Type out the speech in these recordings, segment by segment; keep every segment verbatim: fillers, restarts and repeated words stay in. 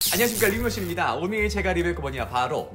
안녕하십니까, 리뷰노십입니다. 오늘 제가 리뷰할 거 뭐냐, 바로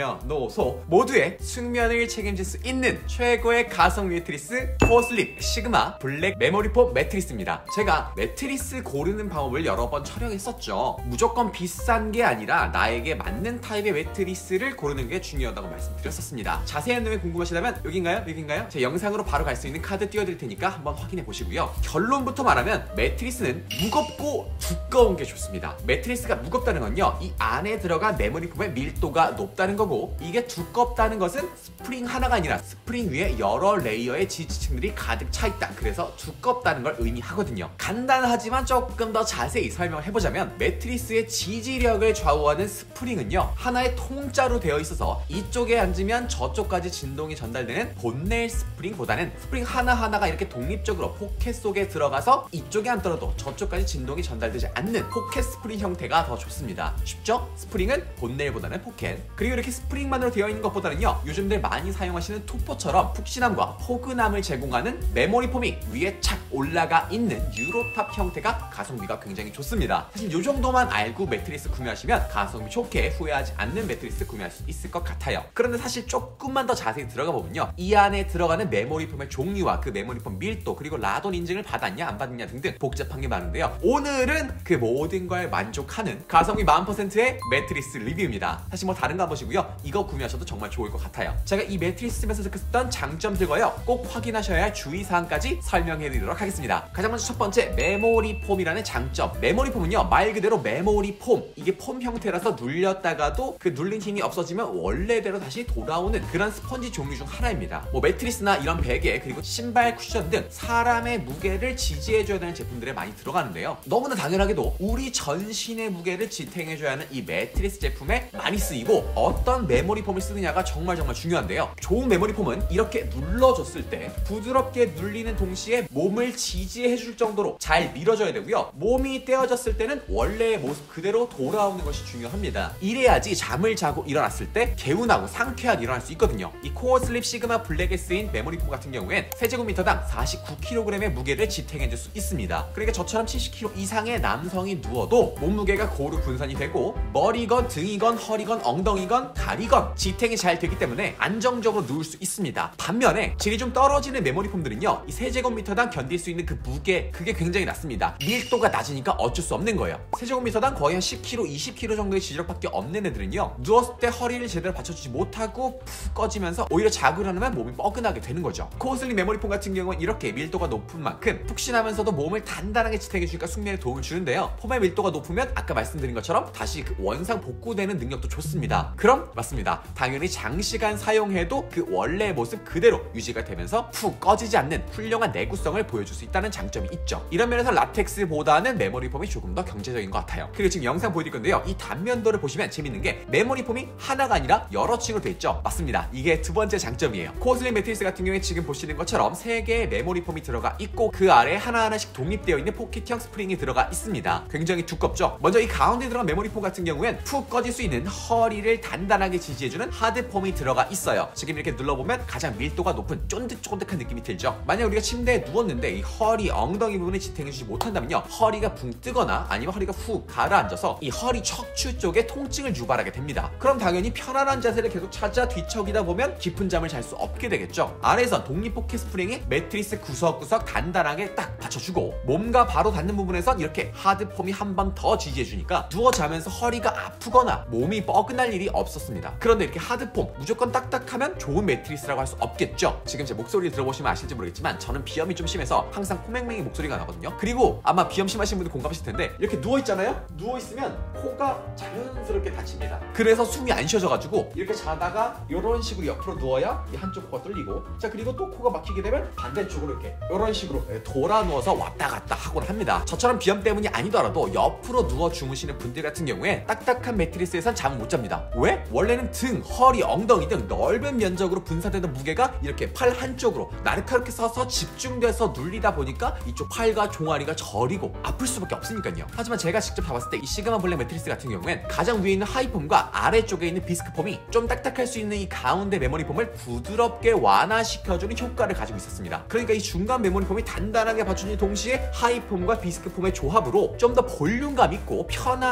남녀노소 모두의 숙면을 책임질 수 있는 최고의 가성 매트리스 코어슬립 시그마 블랙 메모리폼 매트리스입니다. 제가 매트리스 고르는 방법을 여러 번 촬영했었죠. 무조건 비싼 게 아니라 나에게 맞는 타입의 매트리스를 고르는 게 중요하다고 말씀드렸었습니다. 자세한 내용이 궁금하시다면 여긴가요? 여긴가요? 제 영상으로 바로 갈 수 있는 카드 띄워드릴 테니까 한번 확인해 보시고요. 결론부터 말하면 매트리스는 무겁고 두꺼운 게 좋습니다. 매트리스가 무겁다는 건요, 이 안에 들어간 메모리폼의 밀도가 높다는 거고, 이게 두껍다는 것은 스프링 하나가 아니라 스프링 위에 여러 레이어의 지지층들이 가득 차 있다. 그래서 두껍다는 걸 의미하거든요. 간단하지만 조금 더 자세히 설명을 해보자면, 매트리스의 지지력을 좌우하는 스프링은요, 하나의 통짜로 되어 있어서 이쪽에 앉으면 저쪽까지 진동이 전달되는 본넬 스프링보다는 스프링 하나하나가 이렇게 독립적으로 포켓 속에 들어가서 이쪽에 앉더라도 저쪽까지 진동이 전달되지 않는 포켓 스프링 형태가 더 좋습니다. 쉽죠? 스프링은 본넬보다는 포켓. 그리고 이렇게 스프링만으로 되어 있는 것보다는요, 요즘들 많이 사용하시는 투포처럼 푹신함과 포근함을 제공하는 메모리폼이 위에 착 올라가 있는 유로탑 형태가 가성비가 굉장히 좋습니다. 사실 이 정도만 알고 매트리스 구매하시면 가성비 좋게 후회하지 않는 매트리스 구매할 수 있을 것 같아요. 그런데 사실 조금만 더 자세히 들어가 보면요, 이 안에 들어가는 메모리폼의 종류와 그 메모리폼 밀도, 그리고 라돈 인증을 받았냐 안 받았냐 등등 복잡한 게 많은데요, 오늘은 그 모든 걸 만족하는 가성비 만 퍼센트의 매트리스 리뷰입니다. 사실 뭐 다른 거 안 보시고요, 이거 구매하셔도 정말 좋을 것 같아요. 제가 이 매트리스 쓰면서 느꼈던 장점들과요, 꼭 확인하셔야 할 주의사항까지 설명해드리도록 하겠습니다. 가장 먼저 첫 번째, 메모리폼이라는 장점. 메모리폼은요, 말 그대로 메모리폼, 이게 폼 형태라서 눌렸다가도 그 눌린 힘이 없어지면 원래대로 다시 돌아오는 그런 스펀지 종류 중 하나입니다. 뭐 매트리스나 이런 베개, 그리고 신발 쿠션 등 사람의 무게를 지지해줘야 되는 제품들에 많이 들어가는데요, 너무나 당연하게도 우리 전신의 무게를 지탱해줘야 하는 이 매트리스 제품에 많이 쓰이고, 어떤 메모리폼을 쓰느냐가 정말 정말 중요한데요, 좋은 메모리폼은 이렇게 눌러줬을 때 부드럽게 눌리는 동시에 몸을 지지해줄 정도로 잘 밀어줘야 되고요, 몸이 떼어졌을 때는 원래의 모습 그대로 돌아오는 것이 중요합니다. 이래야지 잠을 자고 일어났을 때 개운하고 상쾌하게 일어날 수 있거든요. 이 코어슬립 시그마 블랙에 쓰인 메모리폼 같은 경우엔 세제곱미터당 사십구 킬로그램의 무게를 지탱해줄 수 있습니다. 그러니까 저처럼 칠십 킬로그램 이상의 남성이 누워도 몸무게가 고루 분산이 되고, 머리건 등이건 허리건 엉덩이건 다리건 지탱이 잘 되기 때문에 안정적으로 누울 수 있습니다. 반면에 질이 좀 떨어지는 메모리폼들은요, 이 세제곱미터당 견딜 수 있는 그 무게, 그게 굉장히 낮습니다. 밀도가 낮으니까 어쩔 수 없는 거예요. 세제곱미터당 거의 한 십 킬로그램, 이십 킬로그램 정도의 지지력밖에 없는 애들은요, 누웠을 때 허리를 제대로 받쳐주지 못하고 푹 꺼지면서 오히려 자고 일어나면 몸이 뻐근하게 되는 거죠. 코어슬립 메모리폼 같은 경우는 이렇게 밀도가 높은 만큼 푹신하면서도 몸을 단단하게 지탱해주니까 숙면에 도움을 주는데요, 폼의 밀도가 높으면 아까 말씀드린 것처럼 다시 그 원상 복구되는 능력도 좋습니다. 그럼 맞습니다, 당연히 장시간 사용해도 그 원래의 모습 그대로 유지가 되면서 푹 꺼지지 않는 훌륭한 내구성을 보여줄 수 있다는 장점이 있죠. 이런 면에서 라텍스보다는 메모리폼이 조금 더 경제적인 것 같아요. 그리고 지금 영상 보여드릴 건데요, 이 단면도를 보시면 재밌는 게 메모리폼이 하나가 아니라 여러 층으로 되어 있죠. 맞습니다, 이게 두 번째 장점이에요. 코어슬립 매트리스 같은 경우에 지금 보시는 것처럼 세 개의 메모리폼이 들어가 있고, 그 아래 하나하나씩 독립되어 있는 포켓형 스프링이 들어가 있습니다. 굉장히 두껍죠. 먼저 이 가운데 들어간 메모리폼 같은 경우엔 푹 꺼질 수 있는 허리를 단단하게 지지해주는 하드폼이 들어가 있어요. 지금 이렇게 눌러보면 가장 밀도가 높은 쫀득쫀득한 느낌이 들죠. 만약 우리가 침대에 누웠는데 이 허리, 엉덩이 부분을 지탱해주지 못한다면요, 허리가 붕 뜨거나 아니면 허리가 훅 가라앉아서 이 허리 척추 쪽에 통증을 유발하게 됩니다. 그럼 당연히 편안한 자세를 계속 찾아 뒤척이다 보면 깊은 잠을 잘 수 없게 되겠죠. 아래에선 독립 포켓 스프링이 매트리스 구석구석 단단하게 딱 받쳐주고, 몸과 바로 닿는 부분에선 이렇게 하드폼이 한 번 더 지지해주니까 누워 자면서 허리가 아프거나 몸이 뻐근할 일이 없었습니다. 그런데 이렇게 하드폼, 무조건 딱딱하면 좋은 매트리스라고 할 수 없겠죠. 지금 제 목소리를 들어보시면 아실지 모르겠지만 저는 비염이 좀 심해서 항상 포맹맹이 목소리가 나거든요. 그리고 아마 비염 심하신 분들 공감하실 텐데, 이렇게 누워있잖아요? 누워있으면 코가 자연스럽게 닫힙니다. 그래서 숨이 안 쉬어져가지고 이렇게 자다가 이런 식으로 옆으로 누워야 이 한쪽 코가 뚫리고, 자 그리고 또 코가 막히게 되면 반대쪽으로 이렇게 이런 식으로 돌아 누워서 왔다 갔다 하곤 합니다. 저처럼 비염 때문이 아니더라도 옆으로 누워 주무시는 분들 같은 경우에 딱딱한 매트리스에선 잠을 못 잡니다. 왜? 원래는 등, 허리, 엉덩이 등 넓은 면적으로 분산되는 무게가 이렇게 팔 한쪽으로 날카롭게 서서 집중돼서 눌리다 보니까 이쪽 팔과 종아리가 저리고 아플 수밖에 없으니까요. 하지만 제가 직접 잡았을 때 이 시그마 블랙 매트리스 같은 경우엔 가장 위에 있는 하이폼과 아래쪽에 있는 비스크폼이 좀 딱딱할 수 있는 이 가운데 메모리폼을 부드럽게 완화시켜주는 효과를 가지고 있었습니다. 그러니까 이 중간 메모리폼이 단단하게 받쳐주는 동시에 하이폼과 비스크폼의 조합으로 좀 더 볼륨감 있고 편안한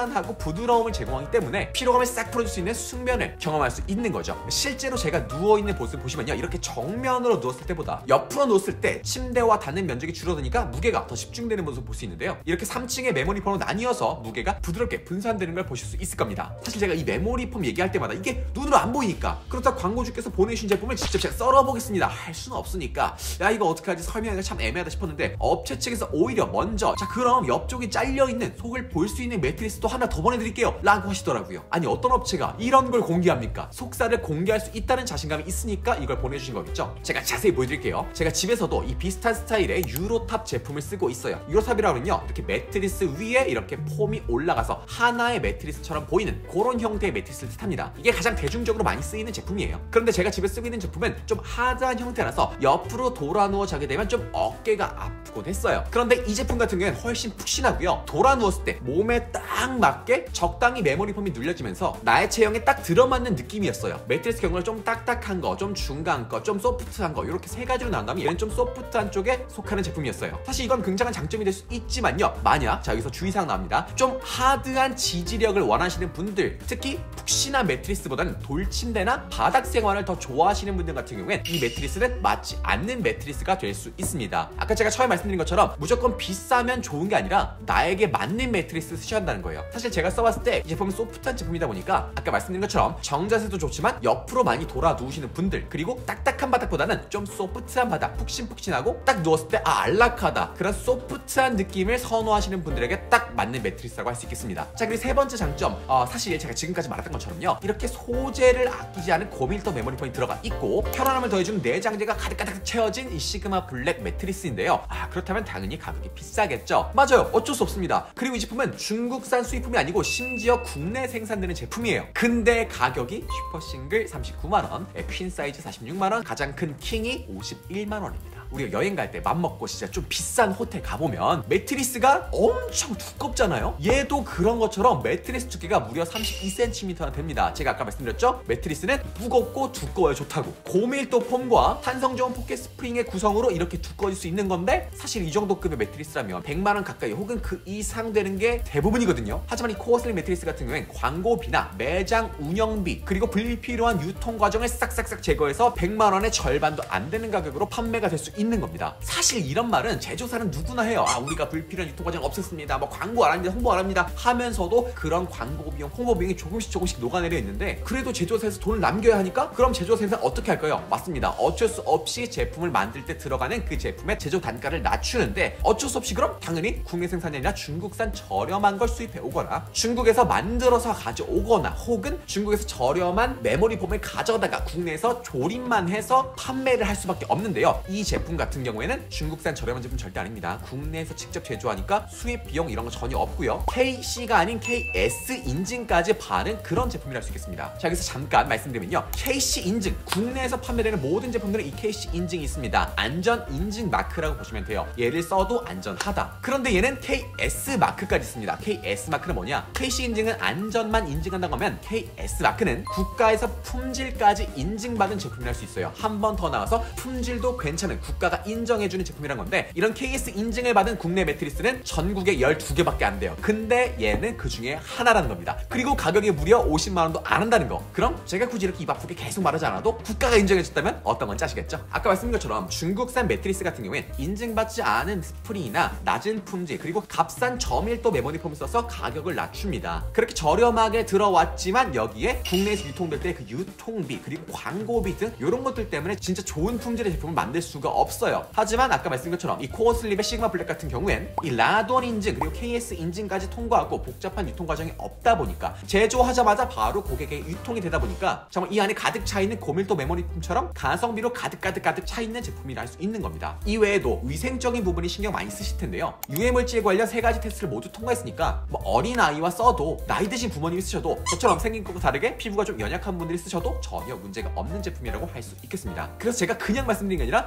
편안하고 부드러움을 제공하기 때문에 피로감을 싹 풀어줄 수 있는 숙면을 경험할 수 있는 거죠. 실제로 제가 누워있는 모습을 보시면요, 이렇게 정면으로 누웠을 때보다 옆으로 누웠을 때 침대와 닿는 면적이 줄어드니까 무게가 더 집중되는 모습을 볼 수 있는데요, 이렇게 삼 층의 메모리 폼으로 나뉘어서 무게가 부드럽게 분산되는 걸 보실 수 있을 겁니다. 사실 제가 이 메모리 폼 얘기할 때마다 이게 눈으로 안 보이니까, 그렇다고 광고주께서 보내주신 제품을 직접 제가 썰어보겠습니다 할 수는 없으니까 야 이거 어떡하지, 설명하기가 참 애매하다 싶었는데 업체 측에서 오히려 먼저 자 그럼 옆쪽이 잘려있는 속을 볼 수 있는 매트리스도 하나 더 보내드릴게요 라고 하시더라고요. 아니 어떤 업체가 이런 걸 공개합니까? 속살을 공개할 수 있다는 자신감이 있으니까 이걸 보내주신 거겠죠. 제가 자세히 보여드릴게요. 제가 집에서도 이 비슷한 스타일의 유로탑 제품을 쓰고 있어요. 유로탑이라면요, 이렇게 매트리스 위에 이렇게 폼이 올라가서 하나의 매트리스처럼 보이는 그런 형태의 매트리스를 뜻합니다. 이게 가장 대중적으로 많이 쓰이는 제품이에요. 그런데 제가 집에 쓰고 있는 제품은 좀 하드한 형태라서 옆으로 돌아 누워 자게 되면 좀 어깨가 아프곤 했어요. 그런데 이 제품 같은 경우는 훨씬 푹신하고요, 돌아 누웠을 때 몸에 딱 맞게 적당히 메모리 폼이 눌려지면서 나의 체형에 딱 들어맞는 느낌이었어요. 매트리스 경우는 좀 딱딱한 거, 좀 중간 거, 좀 소프트한 거, 이렇게 세 가지로 나온다면 얘는 좀 소프트한 쪽에 속하는 제품이었어요. 사실 이건 굉장한 장점이 될 수 있지만요, 만약 자 여기서 주의사항 나옵니다. 좀 하드한 지지력을 원하시는 분들, 특히 푹신한 매트리스보다는 돌침대나 바닥 생활을 더 좋아하시는 분들 같은 경우엔 이 매트리스는 맞지 않는 매트리스가 될 수 있습니다. 아까 제가 처음에 말씀드린 것처럼 무조건 비싸면 좋은 게 아니라 나에게 맞는 매트리스 쓰셔야 한다는 거예요. 사실 제가 써봤을 때 이 제품은 소프트한 제품이다 보니까 아까 말씀드린 것처럼 정자세도 좋지만 옆으로 많이 돌아 누우시는 분들, 그리고 딱딱한 바닥보다는 좀 소프트한 바닥, 푹신푹신하고 딱 누웠을 때 아 안락하다, 그런 소프트한 느낌을 선호하시는 분들에게 딱 맞는 매트리스라고 할 수 있겠습니다. 자 그리고 세 번째 장점, 어, 사실 제가 지금까지 말했던 것처럼요, 이렇게 소재를 아끼지 않은 고밀도 메모리 폼이 들어가 있고 편안함을 더해주는 내장재가 가득가득 채워진 이 시그마 블랙 매트리스인데요, 아 그렇다면 당연히 가격이 비싸겠죠. 맞아요, 어쩔 수 없습니다. 그리고 이 제품은 중국산 수입품이 아니고 심지어 국내 생산되는 제품이에요. 근데 가격이 슈퍼 싱글 삼십구만 원, 퀸 사이즈 사십육만 원, 가장 큰 킹이 오십일만 원입니다. 우리가 여행 갈 때 맘먹고 진짜 좀 비싼 호텔 가보면 매트리스가 엄청 두껍잖아요. 얘도 그런 것처럼 매트리스 두께가 무려 삼십이 센티미터나 됩니다. 제가 아까 말씀드렸죠? 매트리스는 무겁고 두꺼워야 좋다고. 고밀도 폼과 탄성 좋은 포켓 스프링의 구성으로 이렇게 두꺼워질 수 있는 건데, 사실 이 정도 급의 매트리스라면 백만 원 가까이 혹은 그 이상 되는 게 대부분이거든요. 하지만 이 코어 슬립 매트리스 같은 경우엔 광고비나 매장 운영비 그리고 불필요한 유통 과정을 싹싹싹 제거해서 백만 원의 절반도 안 되는 가격으로 판매가 될 수 있는 겁니다. 사실 이런 말은 제조사는 누구나 해요. 아 우리가 불필요한 유통 과정 없앴습니다, 뭐 광고 안 합니다, 홍보 안 합니다 하면서도 그런 광고 비용, 홍보 비용이 조금씩 조금씩 녹아내려 있는데, 그래도 제조사에서 돈을 남겨야 하니까 그럼 제조사에서는 어떻게 할까요? 맞습니다. 어쩔 수 없이 제품을 만들 때 들어가는 그 제품의 제조 단가를 낮추는데, 어쩔 수 없이 그럼 당연히 국내 생산이 아니라 중국산 저렴한 걸 수입해 오거나 중국에서 만들어서 가져오거나 혹은 중국에서 저렴한 메모리 폼을 가져다가 국내에서 조립만 해서 판매를 할 수밖에 없는데요, 이 제품 같은 경우에는 중국산 저렴한 제품 절대 아닙니다. 국내에서 직접 제조하니까 수입 비용 이런 거 전혀 없고요, 케이씨가 아닌 케이에스 인증까지 바른 그런 제품이라 할 수 있겠습니다. 자 여기서 잠깐 말씀드리면요, 케이씨 인증, 국내에서 판매되는 모든 제품들은 이 케이씨 인증이 있습니다. 안전 인증 마크라고 보시면 돼요. 얘를 써도 안전하다. 그런데 얘는 케이에스 마크까지 있습니다. 케이에스 마크는 뭐냐? 케이씨 인증은 안전만 인증한다고 하면 케이에스 마크는 국가에서 품질까지 인증받은 제품이라 할 수 있어요. 한 번 더 나와서 품질도 괜찮은 국가가 인정해주는 제품이란 건데, 이런 케이에스 인증을 받은 국내 매트리스는 전국에 열두 개밖에 안 돼요. 근데 얘는 그 중에 하나라는 겁니다. 그리고 가격이 무려 오십만 원도 안 한다는 거. 그럼 제가 굳이 이렇게 입 아프게 계속 말하지 않아도 국가가 인정해줬다면 어떤 건지 아시겠죠? 아까 말씀드린 것처럼 중국산 매트리스 같은 경우엔 인증받지 않은 스프링이나 낮은 품질 그리고 값싼 저밀도 메모리 폼을 써서 가격을 낮춥니다. 그렇게 저렴하게 들어왔지만 여기에 국내에서 유통될 때 그 유통비 그리고 광고비 등 이런 것들 때문에 진짜 좋은 품질의 제품을 만들 수가 없어요. 하지만 아까 말씀드린 것처럼 이 코어 슬립의 시그마 블랙 같은 경우엔 이 라돈 인증 그리고 케이에스 인증까지 통과하고 복잡한 유통 과정이 없다 보니까 제조하자마자 바로 고객에게 유통이 되다 보니까 정말 이 안에 가득 차있는 고밀도 메모리품처럼 가성비로 가득 가득 가득 차있는 제품이라 할 수 있는 겁니다. 이 외에도 위생적인 부분이 신경 많이 쓰실 텐데요, 유해물질 관련 세 가지 테스트를 모두 통과했으니까 뭐 어린아이와 써도 나이 드신 부모님이 쓰셔도 저처럼 생긴 것과 다르게 피부가 좀 연약한 분들이 쓰셔도 전혀 문제가 없는 제품이라고 할 수 있겠습니다. 그래서 제가 그냥 말씀드린 게 아니라 처음 말씀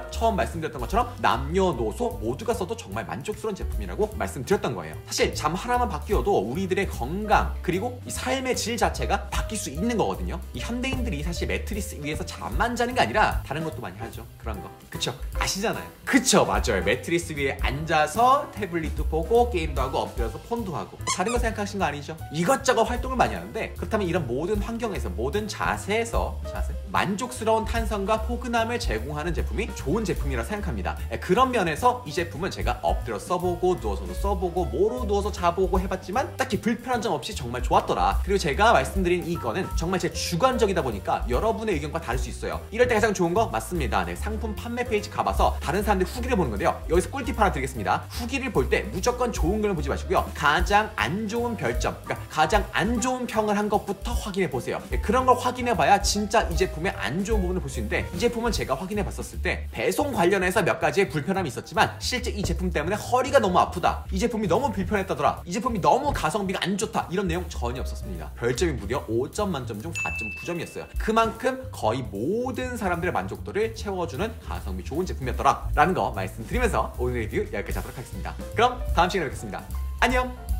말씀드렸던 것처럼 남녀노소 모두가 써도 정말 만족스러운 제품이라고 말씀드렸던 거예요. 사실 잠 하나만 바뀌어도 우리들의 건강 그리고 이 삶의 질 자체가 바뀔 수 있는 거거든요. 이 현대인들이 사실 매트리스 위에서 잠만 자는 게 아니라 다른 것도 많이 하죠. 그런 거 그쵸? 아시잖아요. 그쵸, 맞아요. 매트리스 위에 앉아서 태블릿도 보고 게임도 하고 엎드려서 폰도 하고 다른 거 생각하신 거 아니죠? 이것저것 활동을 많이 하는데, 그렇다면 이런 모든 환경에서 모든 자세에서 자세? 만족스러운 탄성과 포근함을 제공하는 제품이 좋은 제품이라 생각합니다. 그런 면에서 이 제품은 제가 엎드려 써보고 누워서도 써보고 뭐로 누워서 자보고 해봤지만 딱히 불편한 점 없이 정말 좋았더라. 그리고 제가 말씀드린 이거는 정말 제 주관적이다 보니까 여러분의 의견과 다를 수 있어요. 이럴 때 가장 좋은 거 맞습니다. 네, 상품 판매 페이지 가봐서 다른 사람들 후기를 보는 건데요. 여기서 꿀팁 하나 드리겠습니다. 후기를 볼 때 무조건 좋은 걸 보지 마시고요. 가장 안 좋은 별점, 그러니까 가장 안 좋은 평을 한 것부터 확인해 보세요. 네, 그런 걸 확인해 봐야 진짜 이 제품의 안 좋은 부분을 볼 수 있는데, 이 제품은 제가 확인해 봤었을 때 배송 관련해서 몇 가지의 불편함이 있었지만 실제 이 제품 때문에 허리가 너무 아프다, 이 제품이 너무 불편했다더라, 이 제품이 너무 가성비가 안 좋다, 이런 내용 전혀 없었습니다. 별점이 무려 오 점 만점 중 사 점 구 점이었어요. 그만큼 거의 모든 사람들의 만족도를 채워주는 가성비 좋은 제품이었더라 라는 거 말씀드리면서 오늘 리뷰 여기까지 하도록 하겠습니다. 그럼 다음 시간에 뵙겠습니다. 안녕!